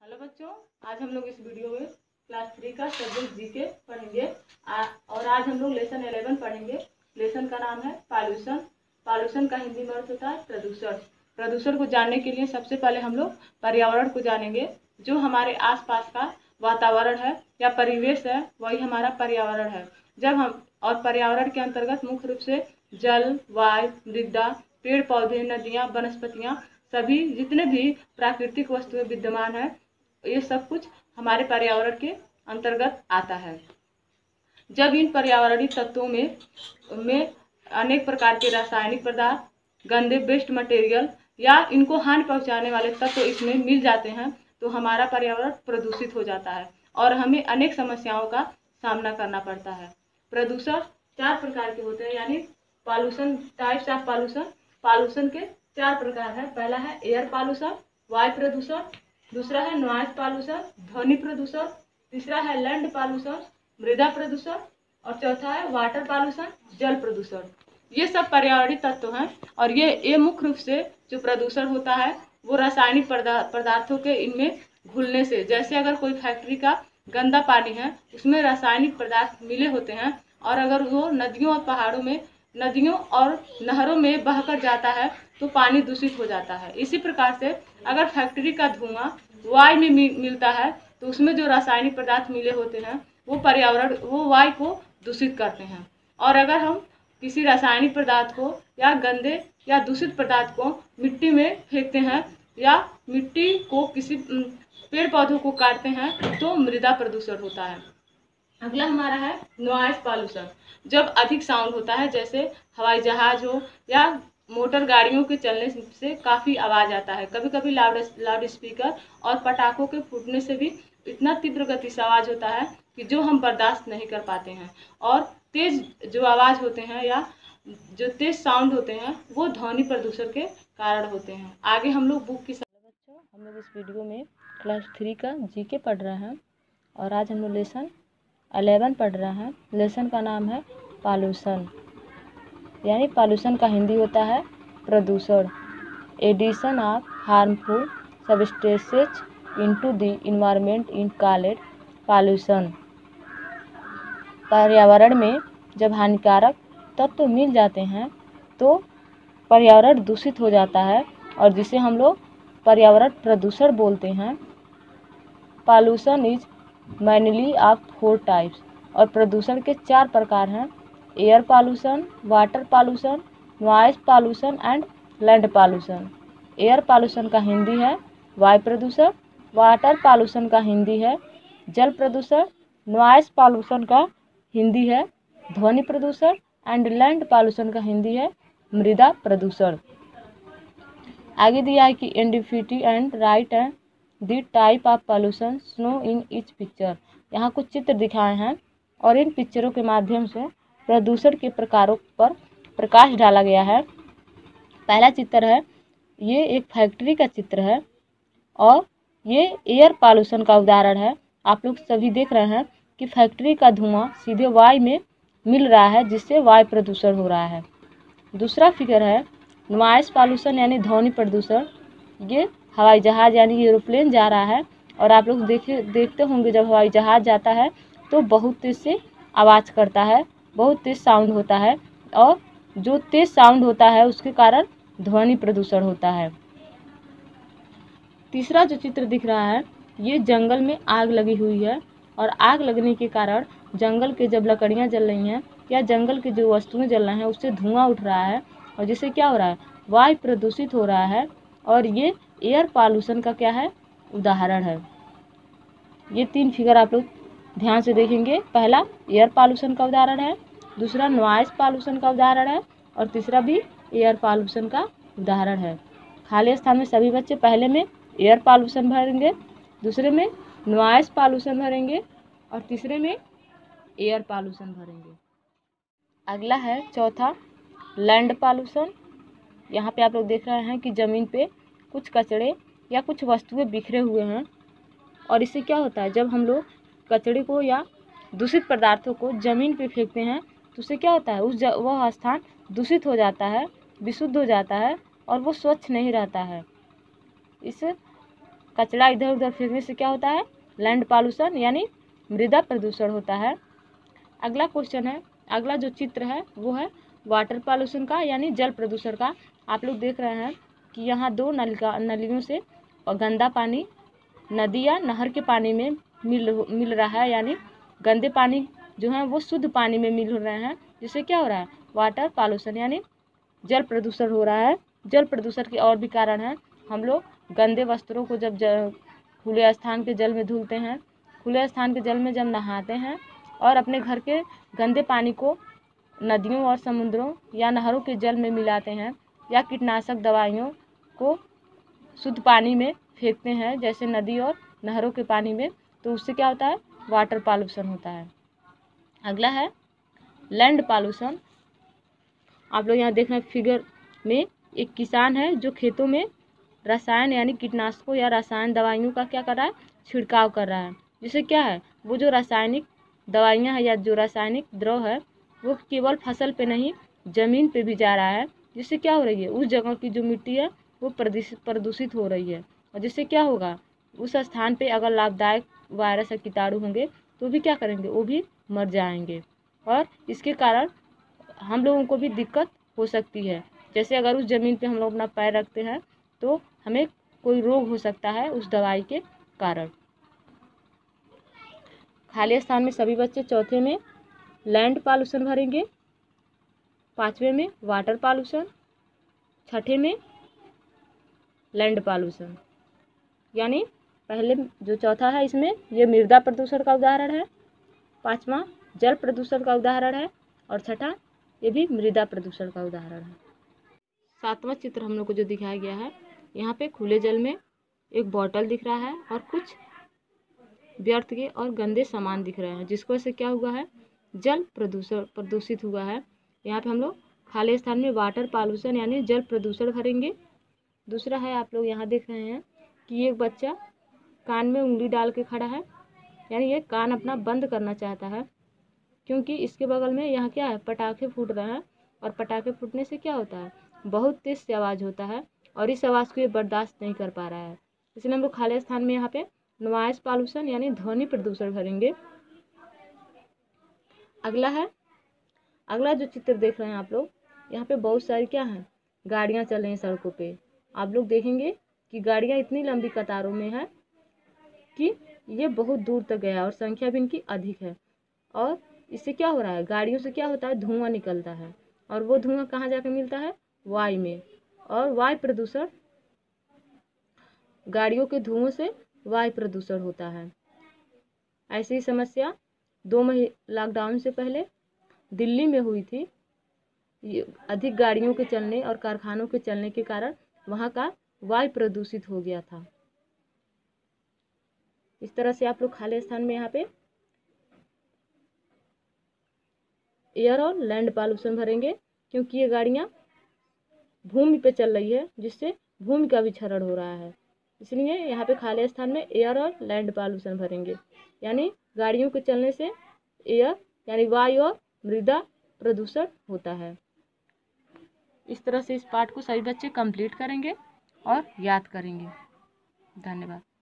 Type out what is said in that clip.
Hello बच्चों, आज हम लोग इस वीडियो में क्लास 3 का सब्जेक्ट जीके पढ़ेंगे। और आज हम लोग लेसन 11 पढ़ेंगे। लेसन का नाम है पॉल्यूशन। पॉल्यूशन का हिंदी में अर्थ होता है प्रदूषण। प्रदूषण को जानने के लिए सबसे पहले हम लोग पर्यावरण को जानेंगे। जो हमारे आसपास का वातावरण है या परिवेश है वही हमारा पर्यावरण है। और पर्यावरण के अंतर्गत मुख्य रूप से जल, वायु, मृदा, पेड़ पौधे, नदियाँ, वनस्पतियाँ, सभी जितने भी प्राकृतिक वस्तुएं विद्यमान है, ये सब कुछ हमारे पर्यावरण के अंतर्गत आता है। जब इन पर्यावरणीय तत्वों में अनेक प्रकार के रासायनिक पदार्थ, गंदे वेस्ट मटेरियल या इनको हानि पहुंचाने वाले तत्व इसमें मिल जाते हैं तो हमारा पर्यावरण प्रदूषित हो जाता है और हमें अनेक समस्याओं का सामना करना पड़ता है। प्रदूषण 4 प्रकार के होते हैं, यानी pollution, types of pollution. Pollution के 4 प्रकार है। पहला है एयर पॉल्यूशन, वायु प्रदूषण। दूसरा है नॉइज पॉल्यूशन, ध्वनि प्रदूषण। तीसरा है लैंड पॉल्यूशन, मृदा प्रदूषण। और चौथा है वाटर पॉल्यूशन, जल प्रदूषण। ये सब पर्यावरणीय तत्व हैं और ये मुख्य रूप से जो प्रदूषण होता है वो रासायनिक पदार्थों के इनमें घुलने से। जैसे अगर कोई फैक्ट्री का गंदा पानी है उसमें रासायनिक पदार्थ मिले होते हैं और अगर वो नदियों और नहरों में बहकर जाता है तो पानी दूषित हो जाता है। इसी प्रकार से अगर फैक्ट्री का धुआं वायु में मिलता है तो उसमें जो रासायनिक पदार्थ मिले होते हैं वो वायु को दूषित करते हैं। और अगर हम किसी रासायनिक पदार्थ को या गंदे या दूषित पदार्थ को मिट्टी में फेंकते हैं या मिट्टी को किसी पेड़ पौधों को काटते हैं तो मृदा प्रदूषण होता है। अगला हमारा है नॉइज पॉल्यूशन। जब अधिक साउंड होता है, जैसे हवाई जहाज हो या मोटर गाड़ियों के चलने से काफ़ी आवाज़ आता है। कभी कभी लाउड स्पीकर और पटाखों के फूटने से भी इतना तीव्र गति से आवाज़ होता है कि जो हम बर्दाश्त नहीं कर पाते हैं। और तेज़ जो आवाज़ होते हैं या जो तेज़ साउंड होते हैं वो ध्वनि प्रदूषण के कारण होते हैं। आगे हम लोग बुक की बच्चों, हम लोग इस वीडियो में क्लास 3 का जीके पढ़ रहे हैं और आज हम लोग लेसन 11 पढ़ रहे हैं। लेसन का नाम है पॉल्यूशन, यानी पॉल्यूशन का हिंदी होता है प्रदूषण। Addition of harmful substances into the environment in called pollution. पर्यावरण में जब हानिकारक तत्व मिल जाते हैं तो पर्यावरण दूषित हो जाता है और जिसे हम लोग पर्यावरण प्रदूषण बोलते हैं। Pollution is mainly of 4 types, और प्रदूषण के 4 प्रकार हैं। Air pollution, water pollution, noise pollution and land pollution. Air pollution का हिंदी है वायु प्रदूषण। वाटर पॉल्यूशन का हिंदी है जल प्रदूषण। नॉइज पॉल्यूशन का हिंदी है ध्वनि प्रदूषण एंड लैंड पॉल्यूशन का हिंदी है मृदा प्रदूषण। आगे दिया है कि identify and write and the type of pollution shown in each picture. यहाँ कुछ चित्र दिखाए हैं और इन पिक्चरों के माध्यम से प्रदूषण के प्रकारों पर प्रकाश डाला गया है। पहला चित्र है, ये एक फैक्ट्री का चित्र है और ये एयर पॉल्यूशन का उदाहरण है। आप लोग सभी देख रहे हैं कि फैक्ट्री का धुआं सीधे वायु में मिल रहा है जिससे वायु प्रदूषण हो रहा है। दूसरा फिगर है नॉइज पॉल्यूशन यानी ध्वनि प्रदूषण। ये हवाई जहाज़ यानी एरोप्लेन जा रहा है और आप लोग देखते होंगे जब हवाई जहाज़ जाता है तो बहुत तेज़ से आवाज़ करता है, बहुत तेज़ साउंड होता है और जो तेज़ साउंड होता है उसके कारण ध्वनि प्रदूषण होता है। तीसरा जो चित्र दिख रहा है ये जंगल में आग लगी हुई है और आग लगने के कारण जंगल के जब लकड़ियाँ जल रही हैं या जंगल की जो वस्तुएं जल रही हैं उससे धुआं उठ रहा है और जिससे क्या हो रहा है, वायु प्रदूषित हो रहा है। और ये एयर पॉल्यूशन का क्या है, उदाहरण है। ये 3 फिगर आप लोग ध्यान से देखेंगे। पहला एयर पॉल्यूशन का उदाहरण है, दूसरा नॉइज पॉल्यूशन का उदाहरण है और तीसरा भी एयर पॉल्यूशन का उदाहरण है। खाली स्थान में सभी बच्चे पहले में एयर पॉल्यूशन भरेंगे, दूसरे में नॉइज पॉल्यूशन भरेंगे और तीसरे में एयर पॉल्यूशन भरेंगे। अगला है चौथा लैंड पॉल्यूशन। यहाँ पे आप लोग देख रहे हैं कि ज़मीन पे कुछ कचड़े या कुछ वस्तुएं बिखरे हुए हैं और इससे क्या होता है, जब हम लोग कचड़े को या दूषित पदार्थों को ज़मीन पे फेंकते हैं तो उससे क्या होता है, वह स्थान दूषित हो जाता है, विशुद्ध हो जाता है और वो स्वच्छ नहीं रहता है। इस कचरा इधर उधर फेंकने से क्या होता है, लैंड पॉल्यूशन यानी मृदा प्रदूषण होता है। अगला क्वेश्चन है, अगला जो चित्र है वो है वाटर पॉल्यूशन का यानी जल प्रदूषण का। आप लोग देख रहे हैं कि यहाँ 2 नलियों से गंदा पानी नदी या नहर के पानी में मिल रहा है, यानी गंदे पानी जो है वो शुद्ध पानी में मिल रहे हैं, जिससे क्या हो रहा है, वाटर पॉल्यूशन यानी जल प्रदूषण हो रहा है। जल प्रदूषण के और भी कारण हैं, हम लोग गंदे वस्त्रों को जब खुले स्थान के जल में धुलते हैं, खुले स्थान के जल में जब नहाते हैं और अपने घर के गंदे पानी को नदियों और समुद्रों या नहरों के जल में मिलाते हैं, या कीटनाशक दवाइयों को शुद्ध पानी में फेंकते हैं जैसे नदी और नहरों के पानी में, तो उससे क्या होता है, वाटर पॉल्यूशन होता है। अगला है लैंड पॉल्यूशन। आप लोग यहाँ देख रहे हैं फिगर में, एक किसान है जो खेतों में रसायन यानी कीटनाशकों या रासायनिक दवाइयों का क्या कर रहा है, छिड़काव कर रहा है, जिससे क्या है, वो जो रासायनिक दवाइयाँ हैं या जो रासायनिक द्रव है वो केवल फसल पे नहीं ज़मीन पे भी जा रहा है, जिससे क्या हो रही है, उस जगह की जो मिट्टी है वो प्रदूषित हो रही है, और जिससे क्या होगा, उस स्थान पे अगर लाभदायक वायरस या कीटाणु होंगे तो भी क्या करेंगे, वो भी मर जाएंगे, और इसके कारण हम लोगों को भी दिक्कत हो सकती है। जैसे अगर उस ज़मीन पे हम लोग अपना पैर रखते हैं तो हमें कोई रोग हो सकता है उस दवाई के कारण। खाली स्थान में सभी बच्चे चौथे में लैंड पॉल्यूशन भरेंगे, 5वें में वाटर पॉल्यूशन, 6ठे में लैंड पॉल्यूशन। यानी पहले जो चौथा है इसमें ये मृदा प्रदूषण का उदाहरण है, 5वां जल प्रदूषण का उदाहरण है, और 6ठा ये भी मृदा प्रदूषण का उदाहरण है। 7वां चित्र हम लोग को जो दिखाया गया है, यहाँ पे खुले जल में एक बॉटल दिख रहा है और कुछ व्यर्थ के और गंदे सामान दिख रहे हैं, जिसको से क्या हुआ है, जल प्रदूषित हुआ है। यहाँ पे हम लोग खाली स्थान में वाटर पॉल्यूशन यानी जल प्रदूषण भरेंगे। दूसरा है, आप लोग यहाँ देख रहे हैं कि एक बच्चा कान में उंगली डाल के खड़ा है, यानी ये कान अपना बंद करना चाहता है, क्योंकि इसके बगल में यहाँ क्या है, पटाखे फूट रहे हैं, और पटाखे फूटने से क्या होता है, बहुत तेज से आवाज़ होता है, और इस आवाज़ को ये बर्दाश्त नहीं कर पा रहा है, इसलिए हम लोग खाली स्थान में यहाँ पे नॉइज पॉल्यूशन यानी ध्वनि प्रदूषण भरेंगे। अगला है, अगला जो चित्र देख रहे हैं आप लोग, यहाँ पे बहुत सारी क्या है, गाड़ियाँ चल रही हैं सड़कों पे। आप लोग देखेंगे कि गाड़ियाँ इतनी लंबी कतारों में है कि ये बहुत दूर तक गया और संख्या भी इनकी अधिक है, और इससे क्या हो रहा है, गाड़ियों से क्या होता है, धुआं निकलता है, और वो धुआं कहाँ जाकर मिलता है, वायु में, और वायु प्रदूषण, गाड़ियों के धुओं से वायु प्रदूषण होता है। ऐसी समस्या 2 महीने लॉकडाउन से पहले दिल्ली में हुई थी। अधिक गाड़ियों के चलने और कारखानों के चलने के कारण वहाँ का वायु प्रदूषित हो गया था। इस तरह से आप लोग खाली स्थान में यहाँ पे एयर और लैंड पॉल्यूशन भरेंगे, क्योंकि ये गाड़ियाँ भूमि पे चल रही है, जिससे भूमि का भी क्षरण हो रहा है, इसलिए यहाँ पे खाली स्थान में एयर और लैंड पॉल्यूशन भरेंगे। यानी गाड़ियों के चलने से एयर यानी वायु और मृदा प्रदूषण होता है। इस तरह से इस पाठ को सभी बच्चे कंप्लीट करेंगे और याद करेंगे। धन्यवाद।